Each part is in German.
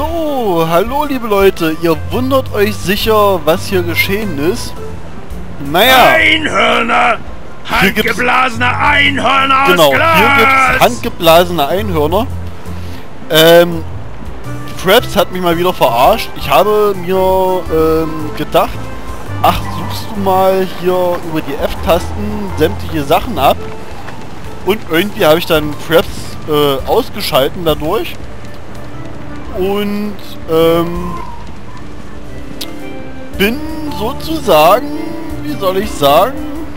So, hallo liebe Leute, ihr wundert euch sicher, was hier geschehen ist. Naja, Einhörner! Handgeblasene Einhörner genau, aus Glas! hier gibt's handgeblasene Einhörner. Fraps hat mich mal wieder verarscht. Ich habe mir gedacht, ach, suchst du mal hier über die F-Tasten sämtliche Sachen ab. Und irgendwie habe ich dann Fraps ausgeschalten dadurch. Und bin sozusagen, wie soll ich sagen,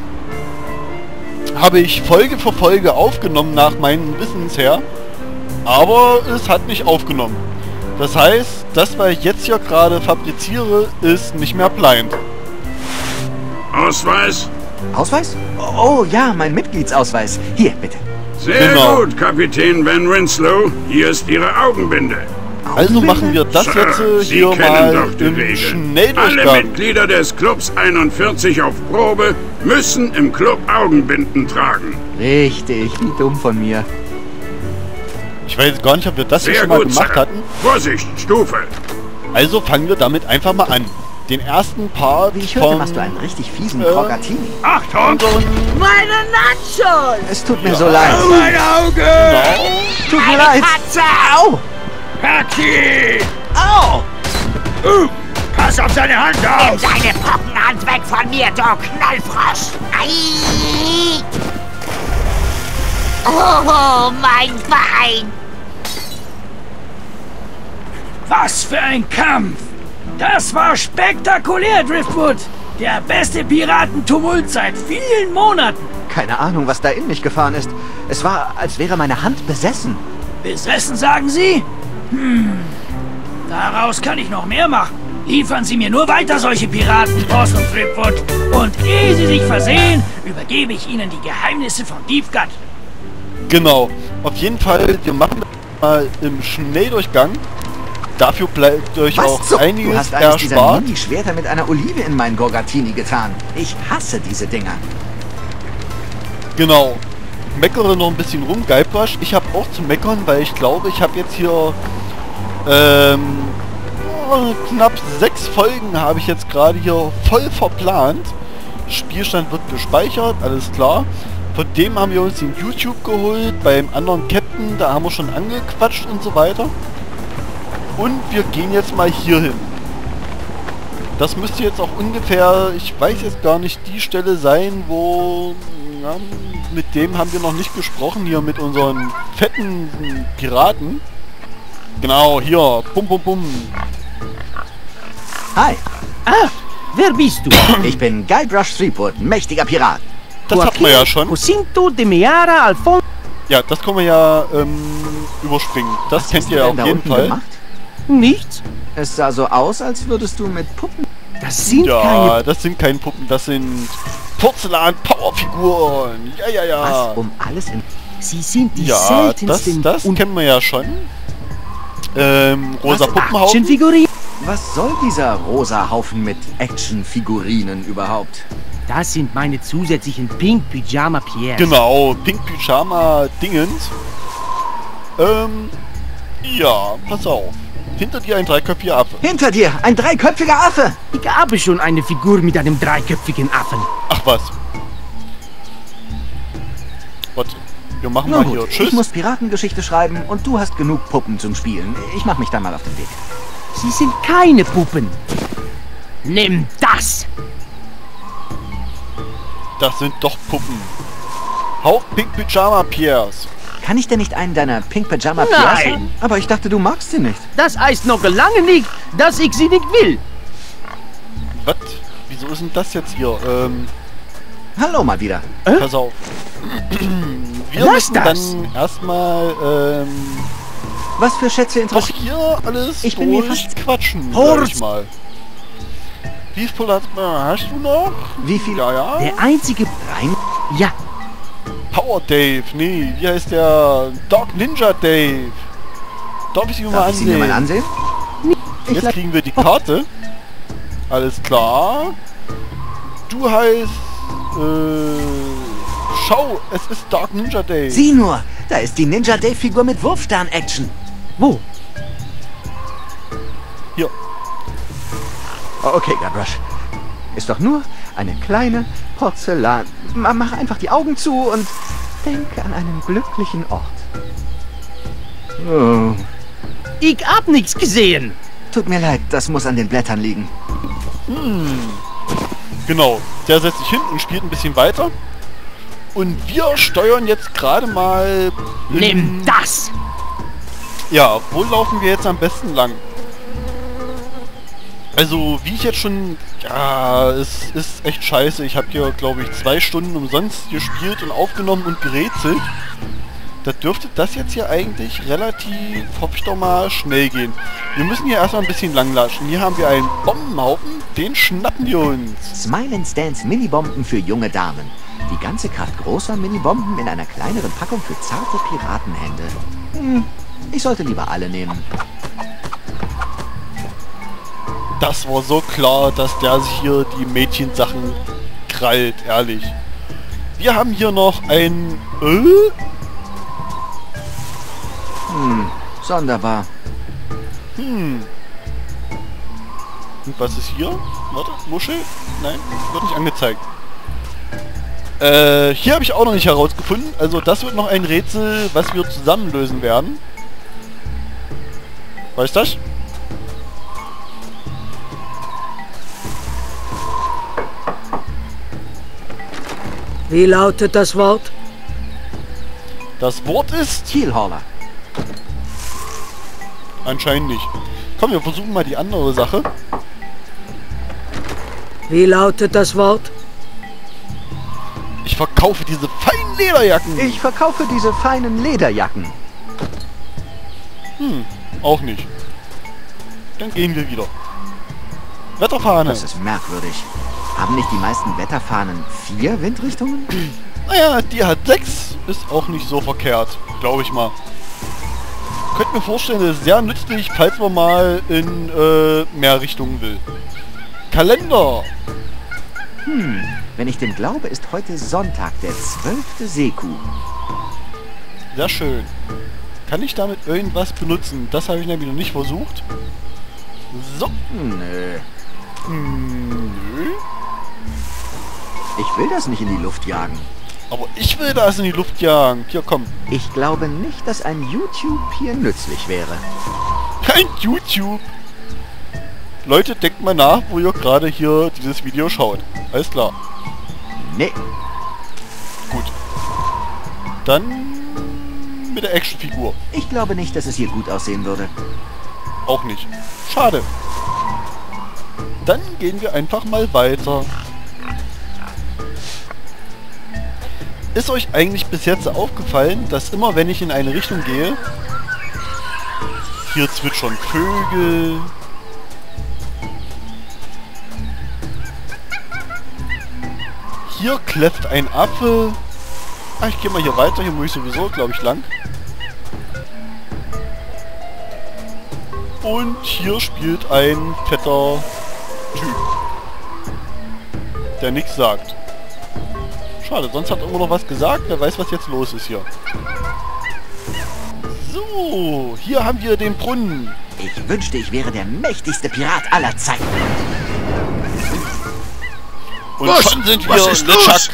habe ich Folge für Folge aufgenommen nach meinem Wissensher, aber es hat nicht aufgenommen. Das heißt, das, was ich jetzt hier gerade fabriziere, ist nicht mehr blind. Ausweis? Ausweis? Oh ja, mein Mitgliedsausweis. Hier, bitte. Sehr Genau. gut, Kapitän Van Winslow. Hier ist Ihre Augenbinde. Also machen wir das Sir, jetzt Sie hier kennen mal doch die im Regeln. Alle Schnelldurchgang. Mitglieder des Clubs 41 auf Probe müssen im Club Augenbinden tragen. Richtig, wie dumm von mir. Ich weiß gar nicht, ob wir das hier Sehr schon mal gut, gemacht Sir. hatten. Vorsicht, Stufe. Also fangen wir damit einfach mal an. Den ersten Part Wie ich hörte, von machst du einen richtig fiesen Crogatini. Achtung! unseren... Meine Nachos! Es tut mir so leid. Oh, mein Auge! Genau. Tut mir leid. Au! Paki! Au! Pass auf seine Hand Nimm auf! deine Pockenhand weg von mir, du Knallfrosch! Ei! Oh, mein Bein! Was für ein Kampf! Das war spektakulär, Driftwood! Der beste Piratentumult seit vielen Monaten! Keine Ahnung, was da in mich gefahren ist. Es war, als wäre meine Hand besessen. Besessen, sagen Sie? Daraus kann ich noch mehr machen. Liefern Sie mir nur weiter solche Piraten, Boss und Driftwood. Und ehe Sie sich versehen, übergebe ich Ihnen die Geheimnisse von Deep Gut. Genau. Auf jeden Fall, wir machen das mal im Schnelldurchgang. Dafür bleibt euch auch Was? Du einiges hast eines dieser erspart. Mini-Schwerter mit einer Olive in meinen Gorgatini getan. Ich hasse diese Dinger. Genau. Meckere noch ein bisschen rum, Guybrush. Ich habe auch zu meckern, weil ich glaube, ich habe jetzt hier knapp 6 Folgen habe ich jetzt gerade hier voll verplant. Spielstand wird gespeichert, alles klar. Von dem haben wir uns den YouTube geholt, beim anderen Captain, da haben wir schon angequatscht und so weiter. Und wir gehen jetzt mal hier hin. Das müsste jetzt auch ungefähr, ich weiß jetzt gar nicht, die Stelle sein, wo... Ja, mit dem haben wir noch nicht gesprochen, hier mit unseren fetten Piraten. Genau, hier, bum bum bum. Hi, Wer bist du? ich bin Guybrush Threepwood, mächtiger Pirat. Das hat man ja schon. Jacinto de Meara Alfonso. Ja, das können wir ja überspringen. Das Was kennt hast ihr du ja denn auf da jeden unten Fall. gemacht? Nichts. Es sah so aus, als würdest du mit Puppen... Das sind Ja, keine... das sind keine Puppen, das sind Porzellan-Powerfiguren. Ja, ja, ja. Was um alles in... Sie sind die Ja, seltensten das und kennen wir ja schon. Rosa Was? Puppenhaufen. Actionfiguren. Was soll dieser rosa Haufen mit Actionfigurinen überhaupt? Das sind meine zusätzlichen Pink Pyjama Pierres. Genau, Pink Pyjama Dingens. Ja, pass auf. Hinter dir ein dreiköpfiger Affe. Hinter dir, ein dreiköpfiger Affe! Ich habe schon eine Figur mit einem dreiköpfigen Affen. Ach was. Warte, wir machen Nun mal hier. gut, Tschüss. ich muss Piratengeschichte schreiben und du hast genug Puppen zum Spielen. Ich mach mich dann mal auf den Weg. Sie sind keine Puppen. Nimm das. Das sind doch Puppen. Hauch Pink Pyjama Pierres. Kann ich denn nicht einen deiner Pink Pyjama Pierres Nein. haben? Aber ich dachte, du magst sie nicht. Das heißt noch lange nicht, dass ich sie nicht will. Was? Wieso ist denn das jetzt hier? Hallo mal wieder. Pass auf. Wir Lass müssen das. dann erstmal, Was für Schätze doch interessieren? hier alles Ich bin mir fast- quatschen, sag Horst. ich mal. Wie viel hast du noch? Wie viel? Ja, ja. Der einzige... Rein? Ja, Power Dave. Nee, wie heißt der? Dog Ninja Dave. Darf ich ihn mal Darf ich sie mir ansehen? mal ansehen? Ich Jetzt kriegen wir die Karte. Alles klar. Du heißt... Schau, es ist Dark Ninja Dave. Sieh nur, da ist die Ninja Dave Figur mit Wurfstern-Action. wo? Okay, Guybrush. Ist doch nur eine kleine Porzellan... Mach einfach die Augen zu und denke an einen glücklichen Ort. Oh. Ich hab nichts gesehen. Tut mir leid, das muss an den Blättern liegen. Genau, der setzt sich hin und spielt ein bisschen weiter. Und wir steuern jetzt gerade mal... Nimm das! Ja, wo laufen wir jetzt am besten lang? Also, wie ich jetzt schon... Ja, es ist echt scheiße. Ich habe hier, glaube ich, 2 Stunden umsonst gespielt und aufgenommen und gerätselt. Da dürfte das jetzt hier eigentlich relativ, hoffe ich doch mal, schnell gehen. Wir müssen hier erstmal ein bisschen langlatschen. Hier haben wir einen Bombenhaufen, den schnappen wir uns. Smile and Stans Minibomben für junge Damen. Die ganze Kraft großer Minibomben in einer kleineren Packung für zarte Piratenhände. Ich sollte lieber alle nehmen. Das war so klar, dass der sich hier die Mädchensachen krallt, ehrlich. Wir haben hier noch ein... Sonderbar. Und was ist hier? Warte, Muschel? Nein, wird nicht angezeigt. Hier habe ich auch noch nicht herausgefunden. Also das wird noch ein Rätsel, was wir zusammen lösen werden. Weißt du das? Wie lautet das Wort? Das Wort ist... Keelhauler. Anscheinend nicht. Komm, wir versuchen mal die andere Sache. Wie lautet das Wort? Ich verkaufe diese feinen Lederjacken. Ich verkaufe diese feinen Lederjacken. Auch nicht. Dann gehen wir wieder. Wetterfahne. Das ist merkwürdig. Haben nicht die meisten Wetterfahnen 4 Windrichtungen? Naja, die hat 6. Ist auch nicht so verkehrt. Glaube ich mal. Könnt mir vorstellen, das ist sehr nützlich, falls man mal in mehr Richtungen will. Kalender. Wenn ich dem glaube, ist heute Sonntag, der 12. Seekuh. Sehr schön. Kann ich damit irgendwas benutzen? Das habe ich nämlich noch nicht versucht. So. Nö. Nö. Ich will das nicht in die Luft jagen. Aber ich will das in die Luft jagen. Hier, komm. Ich glaube nicht, dass ein YouTube hier nützlich wäre. Kein YouTube. Leute, denkt mal nach, wo ihr gerade hier dieses Video schaut. Alles klar. Nee. Gut. Dann mit der Actionfigur. Ich glaube nicht, dass es hier gut aussehen würde. Auch nicht. Schade. Dann gehen wir einfach mal weiter. Ist euch eigentlich bis jetzt aufgefallen, dass immer wenn ich in eine Richtung gehe, hier zwitschern Vögel, hier kläfft ein Affe. Ah, ich gehe mal hier weiter, hier muss ich sowieso, glaube ich, lang. Und hier spielt ein fetter Typ, der nichts sagt. Schade, sonst hat irgendwo noch was gesagt. Wer weiß, was jetzt los ist hier. So, hier haben wir den Brunnen. Ich wünschte, ich wäre der mächtigste Pirat aller Zeiten. Und Was? schon sind Was wir ist LeChuck. los?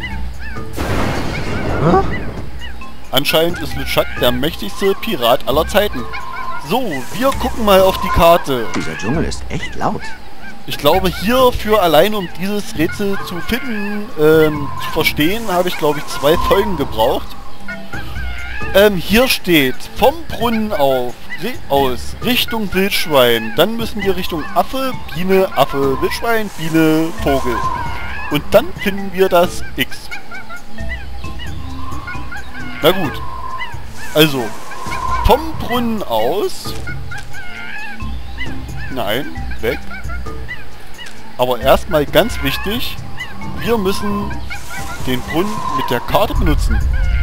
Anscheinend ist LeChuck der mächtigste Pirat aller Zeiten. So, wir gucken mal auf die Karte. Dieser Dschungel ist echt laut. Ich glaube, hierfür allein, um dieses Rätsel zu finden, zu verstehen, habe ich, glaube ich, 2 Folgen gebraucht. Hier steht, vom Brunnen aus Richtung Wildschwein. Dann müssen wir Richtung Affe, Biene, Affe, Wildschwein, Biene, Vogel. Und dann finden wir das X. Na gut. Also, vom Brunnen aus... Nein, weg. Aber erstmal ganz wichtig, wir müssen den Brunnen mit der Karte benutzen.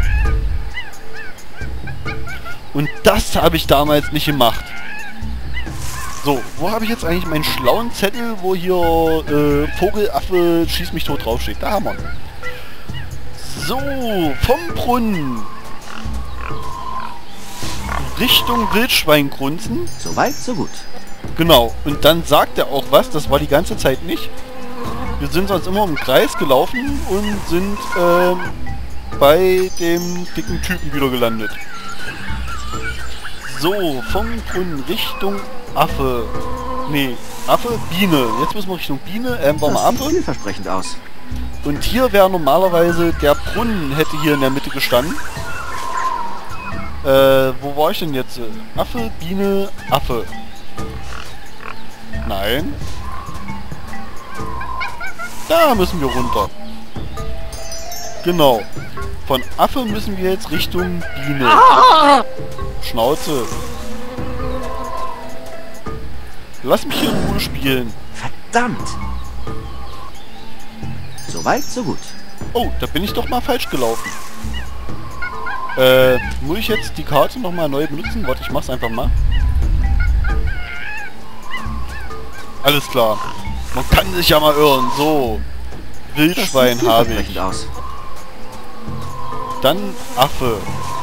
Und das habe ich damals nicht gemacht. So, wo habe ich jetzt eigentlich meinen schlauen Zettel, wo hier Vogel, Affe, schieß mich tot draufsteht? Da haben wir ihn. So, vom Brunnen Richtung Wildschweingrunzen. Soweit, so gut. Genau. Und dann sagt er auch was. Das war die ganze Zeit nicht. Wir sind sonst immer im Kreis gelaufen und sind bei dem dicken Typen wieder gelandet. So, vom Brunnen Richtung Affe. Nee, Affe, Biene. Jetzt müssen wir Richtung Biene. War mal Das sieht Affe. vielversprechend aus. Und hier wäre normalerweise der Brunnen, hätte hier in der Mitte gestanden. Wo war ich denn jetzt? Affe, Biene, Affe. Nein. Da müssen wir runter. Genau. Von Affe müssen wir jetzt Richtung Biene. Schnauze. Lass mich hier in Ruhe spielen. Verdammt! Soweit, so gut. Oh, da bin ich doch mal falsch gelaufen. Muss ich jetzt die Karte nochmal neu benutzen? Warte, ich mach's einfach mal. Alles klar. Man kann sich ja mal irren. So. Wildschwein Das sieht habe vielversprechend ich. aus. Dann Affe.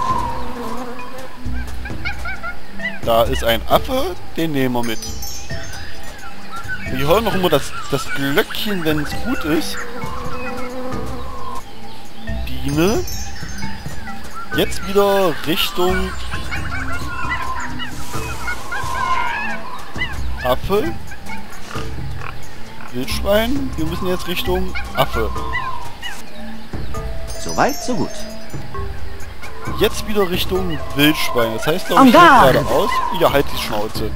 Da ist ein Affe, den nehmen wir mit. Wir hören noch immer das Glöckchen, wenn es gut ist. Biene. Jetzt wieder Richtung Affe. Wildschwein. Wir müssen jetzt Richtung Affe. Soweit, so gut. Jetzt wieder Richtung Wildschwein. Das heißt, glaube ich, hier geradeaus. Ja, halt die Schnauze.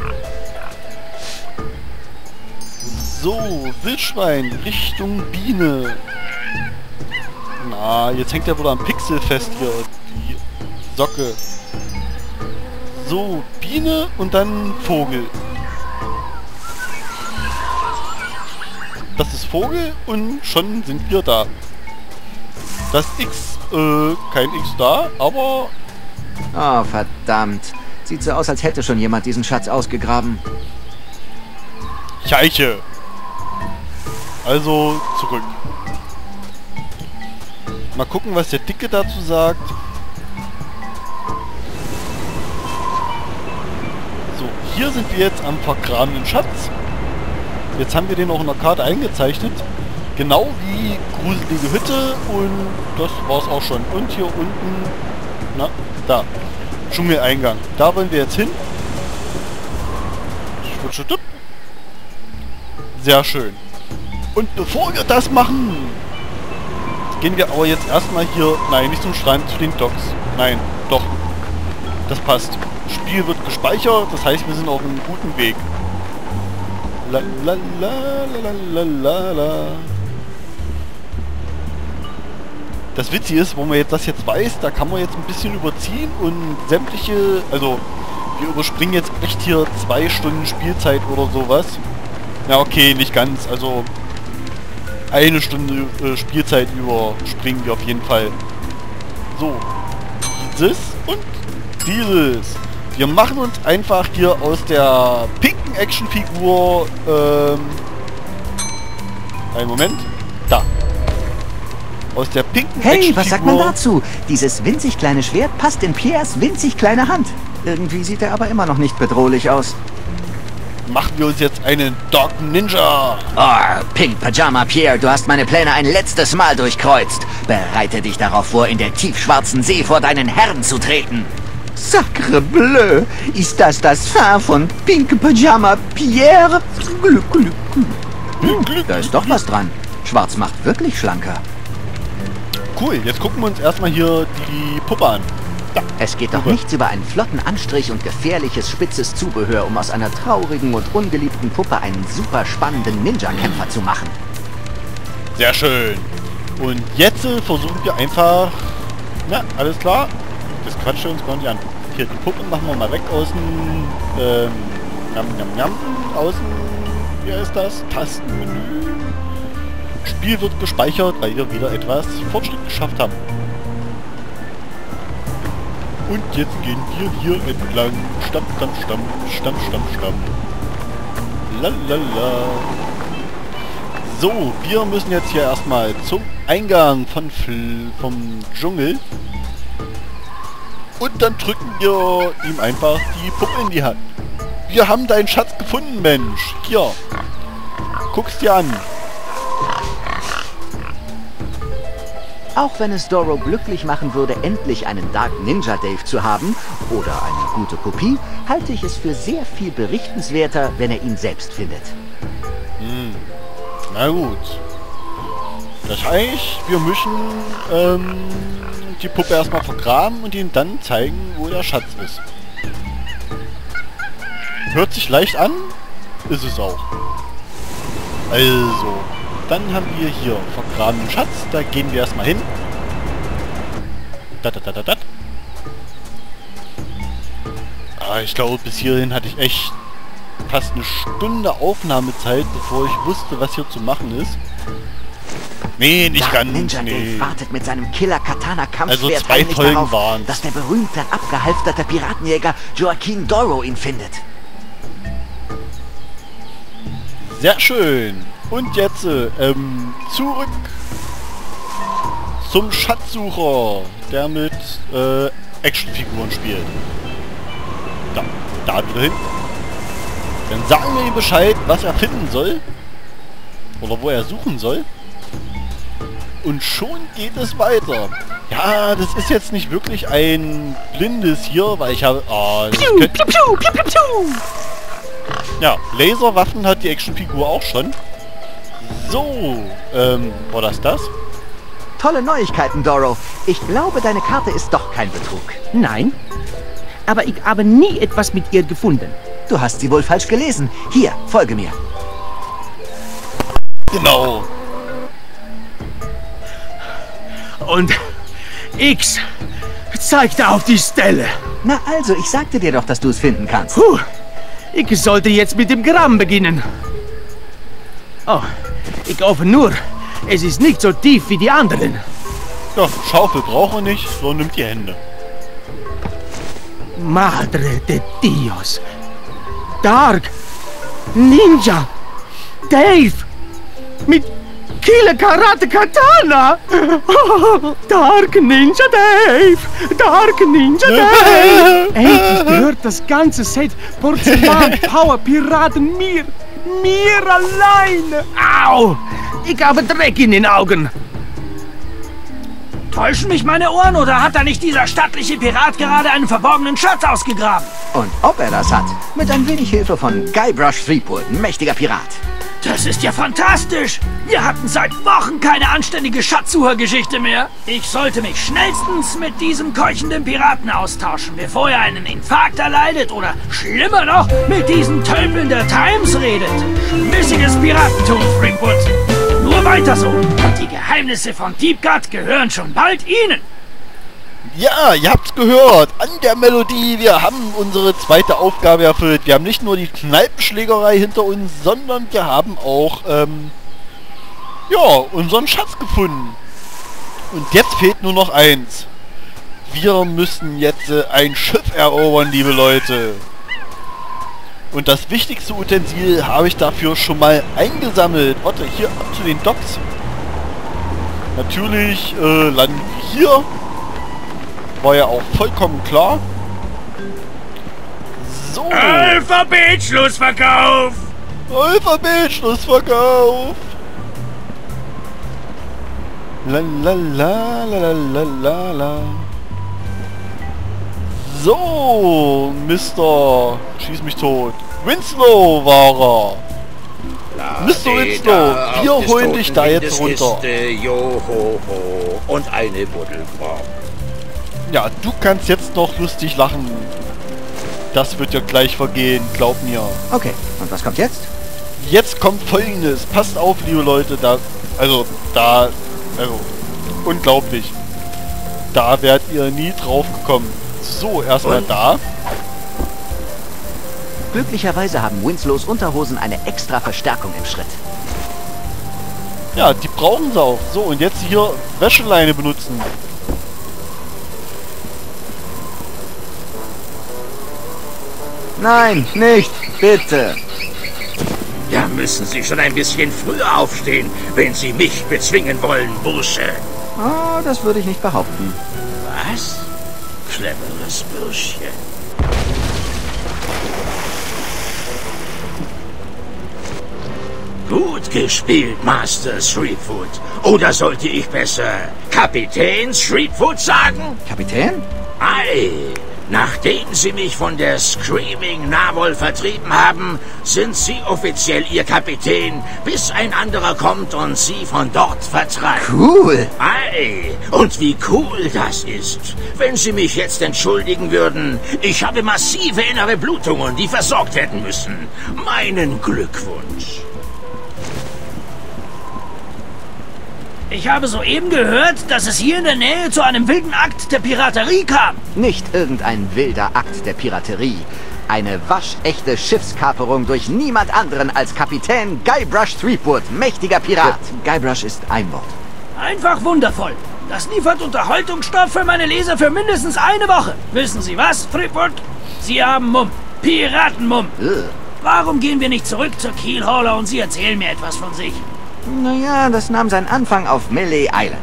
So, Wildschwein Richtung Biene. Na, jetzt hängt er wohl am Pixel fest hier. Die Socke. So, Biene und dann Vogel. Das ist Vogel und schon sind wir da. Das X, kein X da, aber... Oh, verdammt. Sieht so aus, als hätte schon jemand diesen Schatz ausgegraben. Scheiße. Also, zurück. Mal gucken, was der Dicke dazu sagt. So, hier sind wir jetzt am vergrabenen Schatz. Jetzt haben wir den auch in der Karte eingezeichnet. Genau wie gruselige Hütte und das war's auch schon. Und hier unten, na, da, Dschungeleingang. Da wollen wir jetzt hin. Sehr schön. Und bevor wir das machen, gehen wir aber jetzt erstmal hier, nein, nicht zum Strand, zu den Docks. Nein, doch. Das passt. Spiel wird gespeichert, das heißt, wir sind auf einem guten Weg. La la la la la la la. Das Witzige ist, wo man jetzt das jetzt weiß, da kann man jetzt ein bisschen überziehen und sämtliche, also wir überspringen jetzt echt hier 2 Stunden Spielzeit oder sowas. Ja, okay, nicht ganz, also 1 Stunde Spielzeit überspringen wir auf jeden Fall. So, dieses und dieses. Wir machen uns einfach hier aus der pinken Actionfigur, einen Moment, da. Aus der pinken Hey, Actionfigur... was sagt man dazu? Dieses winzig kleine Schwert passt in Piers winzig kleine Hand. Irgendwie sieht er aber immer noch nicht bedrohlich aus. Machen wir uns jetzt einen Dog Ninja. Oh, Pink Pajama Pierre, du hast meine Pläne ein letztes Mal durchkreuzt. Bereite dich darauf vor, in der tiefschwarzen See vor deinen Herrn zu treten. Sacre bleu, ist das das Fin von Pink Pajama Pierre? Glück, Glück, Glück. Da ist doch was dran. Schwarz macht wirklich schlanker. Cool, jetzt gucken wir uns erstmal hier die Puppe an. Da. Es geht doch nichts über einen flotten Anstrich und gefährliches, spitzes Zubehör, um aus einer traurigen und ungeliebten Puppe einen super spannenden Ninja-Kämpfer zu machen. Sehr schön. Und jetzt versuchen wir einfach... Na, alles klar. Das quatscht uns gar nicht an. Hier, die Puppe machen wir mal weg außen. Njam, njam, njam. Außen... Wie heißt das? Tastenmenü. Spiel wird gespeichert, weil wir wieder etwas Fortschritt geschafft haben. Und jetzt gehen wir hier entlang. Stamm, Stamm, Stamm, Stamm, Stamm, Stamm. Lalala. So, wir müssen jetzt hier erstmal zum Eingang vom Dschungel. Und dann drücken wir ihm einfach die Puppe in die Hand. Wir haben deinen Schatz gefunden, Mensch. Hier. Guck's dir an. Auch wenn es Doro glücklich machen würde, endlich einen Dark Ninja Dave zu haben oder eine gute Kopie, halte ich es für sehr viel berichtenswerter, wenn er ihn selbst findet. Na gut. Das heißt, wir müssen die Puppe erstmal vergraben und ihm dann zeigen, wo der Schatz ist. Hört sich leicht an, ist es auch. Also, dann haben wir hier vergrabenen Schatz, da gehen wir erstmal hin. Ich glaube, bis hierhin hatte ich echt fast eine Stunde Aufnahmezeit, bevor ich wusste, was hier zu machen ist. Nee, nicht Dark ganz. Ninja Dave wartet mit seinem Killer-Katana-Kampfschwert Also 2 heimlich Folgen darauf, waren's. dass der berühmte, abgehalfterte Piratenjäger Joaquin Doro ihn findet. Sehr schön. Und jetzt zurück zum Schatzsucher, der mit Actionfiguren spielt. Da wieder hin. Dann sagen wir ihm Bescheid, was er finden soll. Oder wo er suchen soll. Und schon geht es weiter. Ja, das ist jetzt nicht wirklich ein blindes hier, weil ich habe... Ja, Laserwaffen hat die Actionfigur auch schon. So, war das? Tolle Neuigkeiten, Doro. Ich glaube, deine Karte ist doch kein Betrug. Nein, aber ich habe nie etwas mit ihr gefunden. Du hast sie wohl falsch gelesen. Hier, folge mir. Genau. Und X zeigte auf die Stelle. Na also, ich sagte dir doch, dass du es finden kannst. Puh, ich sollte jetzt mit dem Graben beginnen. Oh, ich hoffe nur, es ist nicht so tief wie die anderen. Ja, Schaufel brauchen wir nicht, so nimmt die Hände. Madre de Dios. Dark Ninja Dave mit Killer Karate Katana. Oh, Dark Ninja Dave. Dark Ninja Dave. Endlich gehört das ganze Set Porzellan Power Piraten mir. Mir alleine. Au. Ich habe Dreck in den Augen. Täuschen mich meine Ohren oder hat da nicht dieser stattliche Pirat gerade einen verborgenen Schatz ausgegraben? Und ob er das hat, mit ein wenig Hilfe von Guybrush Threepwood, ein mächtiger Pirat. Das ist ja fantastisch! Wir hatten seit Wochen keine anständige Schatzsuchergeschichte mehr. Ich sollte mich schnellstens mit diesem keuchenden Piraten austauschen, bevor er einen Infarkt erleidet oder, schlimmer noch, mit diesem Tölpeln der Times redet. Schmissiges Piratentum, Threepwood. Nur weiter so. Und die Geheimnisse von Deep Gut gehören schon bald Ihnen. Ja, ihr habt's gehört. An der Melodie. Wir haben unsere zweite Aufgabe erfüllt. Wir haben nicht nur die Kneipenschlägerei hinter uns, sondern wir haben auch, ja, unseren Schatz gefunden. Und jetzt fehlt nur noch eins. Wir müssen jetzt ein Schiff erobern, liebe Leute. Und das wichtigste Utensil habe ich dafür schon mal eingesammelt. Warte, hier ab zu den Docks. Natürlich landen wir hier. War ja auch vollkommen klar. So. Alphabet-Schlussverkauf! Alphabet-Schlussverkauf! Lalalala. So, Mr. Schieß mich tot. Winslow war er. Mr. Winslow, wir holen dich da jetzt runter. Johoho und eine Buddel Grog. Ja, du kannst jetzt noch lustig lachen. Das wird ja gleich vergehen, glaub mir. Okay, und was kommt jetzt? Jetzt kommt Folgendes. Passt auf, liebe Leute. Also, unglaublich. Da wärt ihr nie drauf gekommen. So, erstmal da. Glücklicherweise haben Winslows Unterhosen eine extra Verstärkung im Schritt. Ja, die brauchen sie auch. So, und jetzt hier Wäscheleine benutzen. Nein, nicht, bitte. Ja, müssen Sie schon ein bisschen früher aufstehen, wenn Sie mich bezwingen wollen, Bursche. Oh, das würde ich nicht behaupten. Was? Cleveres Bürschchen. gespielt, Master Streetfoot. Oder sollte ich besser Kapitän Streetfoot sagen? Kapitän? Ei, nachdem Sie mich von der Screaming Narwhal vertrieben haben, sind Sie offiziell Ihr Kapitän, bis ein anderer kommt und Sie von dort vertreibt. Cool. Ei, und wie cool das ist. Wenn Sie mich jetzt entschuldigen würden, ich habe massive innere Blutungen, die versorgt werden müssen. Meinen Glückwunsch. Ich habe soeben gehört, dass es hier in der Nähe zu einem wilden Akt der Piraterie kam. Nicht irgendein wilder Akt der Piraterie. Eine waschechte Schiffskaperung durch niemand anderen als Kapitän Guybrush Threepwood, mächtiger Pirat. Guybrush ist ein Wort. Einfach wundervoll. Das liefert Unterhaltungsstoff für meine Leser für mindestens eine Woche. Wissen Sie was, Threepwood? Sie haben Mumm. Piratenmumm. Warum gehen wir nicht zurück zur Keelhauler und Sie erzählen mir etwas von sich? Naja, das nahm seinen Anfang auf Melee Island.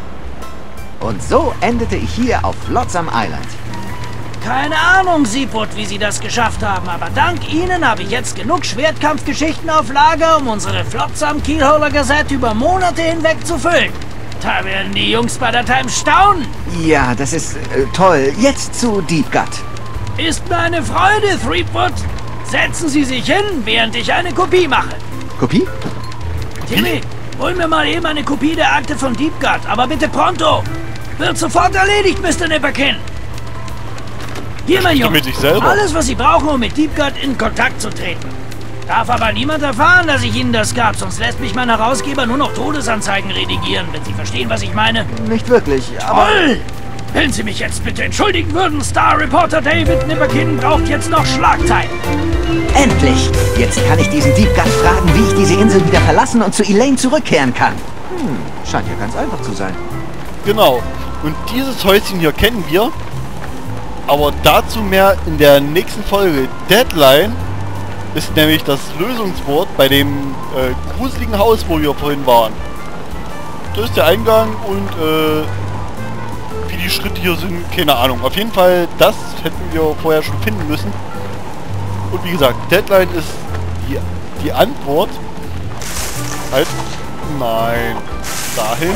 Und so endete ich hier auf Flotsam Island. Keine Ahnung, Seafoot, wie Sie das geschafft haben, aber dank Ihnen habe ich jetzt genug Schwertkampfgeschichten auf Lager, um unsere Flotsam Keelhauler Gazette über Monate hinweg zu füllen. Da werden die Jungs bei der Time staunen. Ja, das ist toll. Jetzt zu Deep Gut. Ist mir eine Freude, Threepwood. Setzen Sie sich hin, während ich eine Kopie mache. Kopie? Timmy, hol mir mal eben eine Kopie der Akte von Deep Gut, aber bitte pronto. Wird sofort erledigt, Mr. Nipperkin. Hier, mein Junge, mit sich selber. alles, was Sie brauchen, um mit Deep Gut in Kontakt zu treten. Darf aber niemand erfahren, dass ich Ihnen das gab, sonst lässt mich mein Herausgeber nur noch Todesanzeigen redigieren, wenn Sie verstehen, was ich meine. Nicht wirklich, aber... Toll! Wenn Sie mich jetzt bitte entschuldigen würden, Star-Reporter David Nipperkin braucht jetzt noch Schlagzeilen. Endlich! Jetzt kann ich diesen Deep Gut fragen, wie ich diese Insel wieder verlassen und zu Elaine zurückkehren kann. Scheint ja ganz einfach zu sein. Genau. Und dieses Häuschen hier kennen wir. Aber dazu mehr in der nächsten Folge. Deadline ist nämlich das Lösungswort bei dem gruseligen Haus, wo wir vorhin waren. Das ist der Eingang und wie die Schritte hier sind, keine Ahnung. Auf jeden Fall, das hätten wir vorher schon finden müssen. Und wie gesagt, Deadline ist die Antwort. Halt. Nein. Dahin.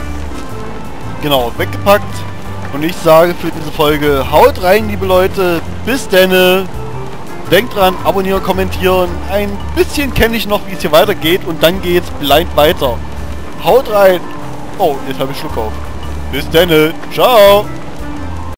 Genau, weggepackt. Und ich sage für diese Folge, haut rein, liebe Leute. Bis denne. Denkt dran, abonnieren, kommentieren. Ein bisschen kenne ich noch, wie es hier weitergeht. Und dann geht's blind weiter. Haut rein. Oh, jetzt habe ich Schluck auf. Bis denne. Ciao.